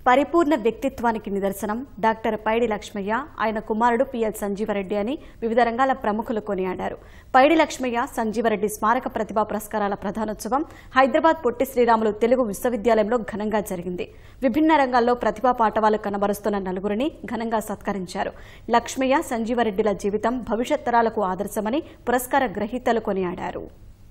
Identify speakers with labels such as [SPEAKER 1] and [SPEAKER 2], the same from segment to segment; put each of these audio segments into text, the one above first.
[SPEAKER 1] పరిపూర్ణ వ్యక్తిత్వానికి నిదర్శనం డాక్టర్ పైడి లక్ష్మయ్య, ఆయన కుమారుడు పిఎల్ సంజీవరెడ్డి అని వివిధ రంగాల ప్రముఖులు కొనియాడారు. పైడి లక్ష్మయ్య, సంజీవరెడ్డి స్మారక ప్రతిభా పురస్కారాల ప్రధానోత్సవం హైదరాబాద్ పొట్టి శ్రీరాములు తెలుగు విశ్వవిద్యాలయంలో ఘనంగా జరిగింది. విభిన్న రంగాల్లో ప్రతిభా పాటవాలు కనబరుస్తున్న నలుగురిని ఘనంగా సత్కరించారు. లక్ష్మయ్య, సంజీవరెడ్డిల జీవితం భవిష్యత్ తరాలకు ఆదర్శమని పురస్కార గ్రహీతలు కొనియాడారు.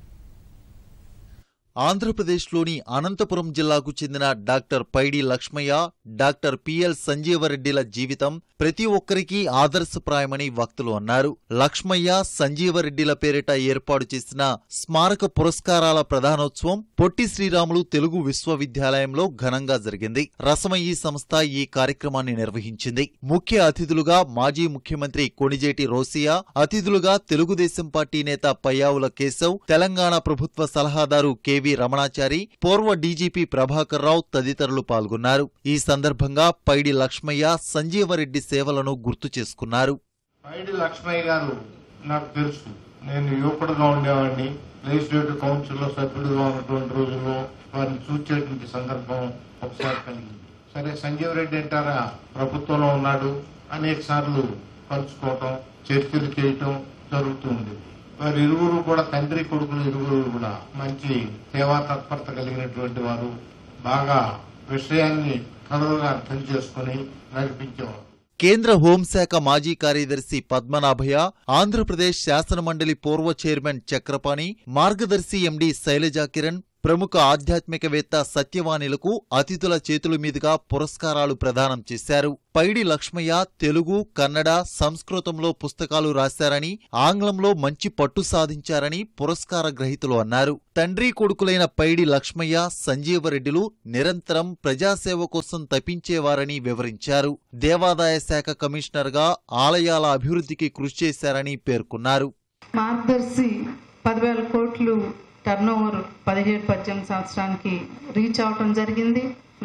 [SPEAKER 2] ఆంధ్రప్రదేశ్లోని అనంతపురం జిల్లాకు చెందిన doctor Paidi Lakshmaiah, doctor PL సంజీవరెడ్డిల జీవితం ప్రతి ఒక్కరికీ ఆదర్శప్రాయమని వక్తలు అన్నారు. లక్ష్మయ్య, సంజీవరెడ్డిల పేరిట ఏర్పాటు చేసిన స్మారక పురస్కారాల ప్రధానోత్సవం పొట్టి శ్రీరాములు తెలుగు విశ్వవిద్యాలయంలో ఘనంగా జరిగింది. రసమయీ సంస్థ ఈ కార్యక్రమాన్ని నిర్వహించింది. ముఖ్య అతిథులుగా మాజీ ముఖ్యమంత్రి కొణిజేటి రోసియా, అతిథులుగా తెలుగుదేశం పార్టీ నేత పయ్యావుల కేశవ్, తెలంగాణ ప్రభుత్వ సలహాదారు కె రమణాచారి, పూర్వ డీజీపీ ప్రభాకర్ రావు తదితరులు పాల్గొన్నారు. ఈ సందర్భంగా పైడి లక్ష్మయ్య, సంజీవరెడ్డి సేవలను గుర్తు చేసుకున్నారు.
[SPEAKER 3] పైడి లక్ష్మయ్య గారు నాకు తెలుసు. నేను యువకుడుగా ఉండేవాడిని. లెజిస్లేటివ్ కౌన్సిల్లో సభ్యుడిగా ఉన్నటువంటి రోజుల్లో వారిని చూసేటువంటి సందర్భం ఒకసారి కలిగింది. సరే, సంజీవరెడ్డి అంటారా ప్రభుత్వంలో ఉన్నాడు, అనేక సార్లు కలుసుకోవటం, చర్చలు చేయటం జరుగుతుంది. వారి ఇరువురు కూడా తండ్రి కొడుకులు ఇరువురు కూడా మంచి సేవా తత్పరత కలిగినటువంటి వారు. బాగా విషయాన్ని తొందరగా అర్థం చేసుకుని నడిపించేవారు.
[SPEAKER 2] కేంద్ర హోంశాఖ మాజీ కార్యదర్శి పద్మనాభయ్య, ఆంధ్రప్రదేశ్ శాసనమండలి పూర్వ చైర్మన్ చక్రపాణి, మార్గదర్శి ఎండీ శైలజా కిరణ్, ప్రముఖ ఆధ్యాత్మికవేత్త సత్యవాణిలకు అతిథుల చేతుల మీదుగా పురస్కారాలు ప్రదానం చేశారు. పైడి లక్ష్మయ్య తెలుగు, కన్నడ, సంస్కృతంలో పుస్తకాలు రాశారని, ఆంగ్లంలో మంచి పట్టు సాధించారని పురస్కార గ్రహీతలు అన్నారు. తండ్రి కొడుకులైన పైడి లక్ష్మయ్య, సంజీవరెడ్డిలు నిరంతరం ప్రజాసేవ కోసం తపించేవారని వివరించారు. దేవాదాయ శాఖ కమిషనర్గా ఆలయాల అభివృద్ధికి కృషి చేశారని పేర్కొన్నారు.
[SPEAKER 4] మార్గదర్శి 10,000 కోట్లు టర్నోవర్ 17-18 సంవత్సరానికి రీచ్ అవటం జరిగింది.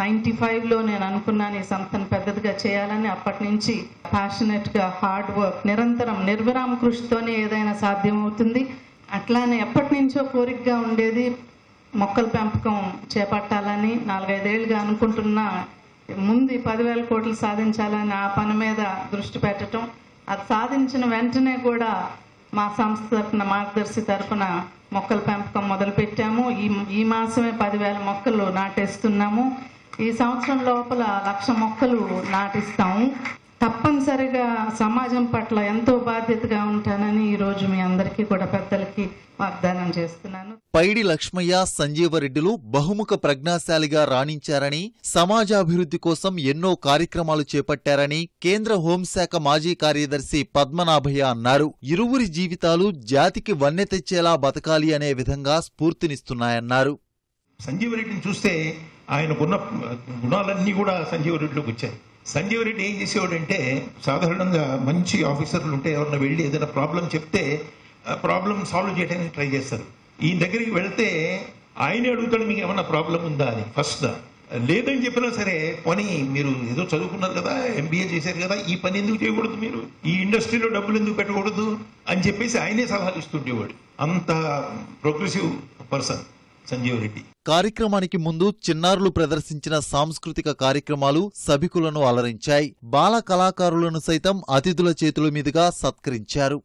[SPEAKER 4] 95లో నేను అనుకున్నాను ఈ సంస్థను పెద్దదిగా చేయాలని. అప్పటి నుంచి ప్యాషనెట్గా హార్డ్ వర్క్, నిరంతరం నిర్విరామ కృషితోనే ఏదైనా సాధ్యమవుతుంది. అట్లానే ఎప్పటి నుంచో కోరికగా ఉండేది మొక్కల పెంపకం చేపట్టాలని. 4-5 ఏళ్ళుగా అనుకుంటున్నా. ముందు 10,000 కోట్లు సాధించాలని ఆ పని మీద దృష్టి పెట్టడం, అది సాధించిన వెంటనే కూడా మా సంస్థ తరఫున, మార్గదర్శి తరఫున మొక్కల పెంపకం మొదలుపెట్టాము. ఈ మాసమే 10,000 మొక్కలు నాటేస్తున్నాము. ఈ సంవత్సరం లోపల 1,00,000 మొక్కలు నాటిస్తాము. తప్పనిసరిగా సమాజం పట్ల ఎంతో బాధ్యతగా ఉంటానని ఈరోజు మీ అందరికీ కూడా పెద్దలకి వాగ్దానం చేస్తున్నాను.
[SPEAKER 2] పైడి లక్ష్మయ్య, సంజీవరెడ్డిలు బహుముఖ ప్రజ్ఞాశాలిగా రాణించారని, సమాజాభివృద్ధి కోసం ఎన్నో కార్యక్రమాలు చేపట్టారని కేంద్ర హోంశాఖ మాజీ కార్యదర్శి పద్మనాభయ్య అన్నారు. ఇరువురి జీవితాలు జాతికి వన్నె తెచ్చేలా బతకాలి అనే విధంగా స్ఫూర్తినిస్తున్నాయన్నారు.
[SPEAKER 5] సంజీవరెడ్డిని చూస్తే ఆయనకున్న గుణాలన్నీ కూడా సంజీవరెడ్డిలోకి వచ్చాయి. సంజీవరెడ్డి ఏం చేసేవాడంటే, సాధారణంగా మంచి ఆఫీసర్లు ఉంటే ఎవరన్నా వెళ్ళి ఏదైనా ప్రాబ్లం చెప్తే ప్రాబ్లం సాల్వ్ చేయడానికి ట్రై చేస్తారు. ఈ దగ్గరికి వెళ్తే ఆయనే అడుగుతాడు, మీకు ఏమన్నా ప్రాబ్లం ఉందా అని. ఫస్ట్ లేదని చెప్పినా సరే, పని మీరు ఏదో చదువుకున్నారు కదా, MBA చేశారు కదా, ఈ పని ఎందుకు చేయకూడదు, మీరు ఈ ఇండస్ట్రీలో డబ్బులు ఎందుకు పెట్టకూడదు అని చెప్పేసి ఆయనే సలహాలు ఇస్తుండేవాడు. అంత ప్రోగ్రెసివ్ పర్సన్ సంజీవరెడ్డి.
[SPEAKER 2] కార్యక్రమానికి ముందు చిన్నారులు ప్రదర్శించిన సాంస్కృతిక కార్యక్రమాలు సభికులను అలరించాయి. బాల కళాకారులను సైతం అతిథుల చేతుల మీదుగా సత్కరించారు.